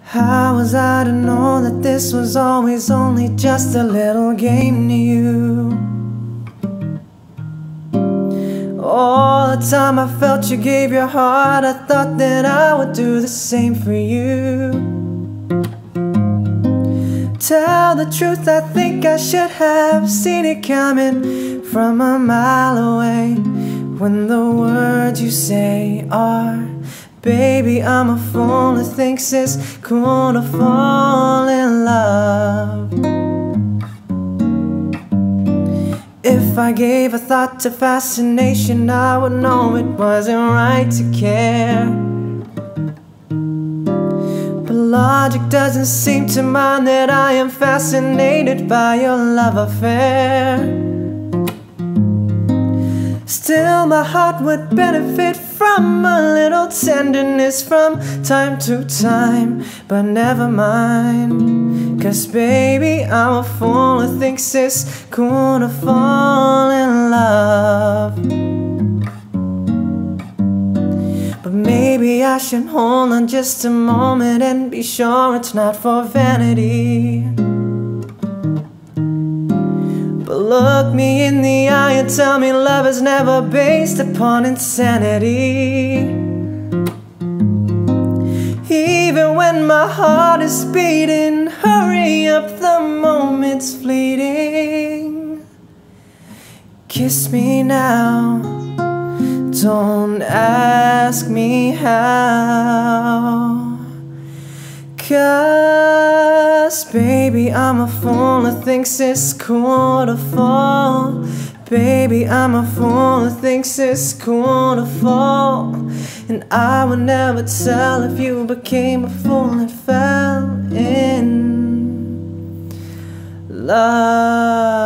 How was I to know that this was always only just a little game to you? All the time I felt you gave your heart, I thought that I would do the same for you. Tell the truth, I think I should have seen it coming from a mile away. When the words you say are, baby, I'm a fool who thinks it's cool to fall in love. If I gave a thought to fascination, I would know it wasn't right to care. But logic doesn't seem to mind that I am fascinated by your love affair. Still my heart would benefit from a little tenderness from time to time. But never mind, 'cause baby, I'm a fool who thinks it's cool to fall in love. But maybe I should hold on just a moment and be sure it's not for vanity. But look me in the eye and tell me love is never based upon insanity. Even when my heart is beating, hurry up, the moment's fleeting. Kiss me now, don't ask me how. 'Cause baby, I'm a fool who thinks it's cool to fall. Baby, I'm a fool who thinks it's cool to fall. And I would never tell if you became a fool and fell in love.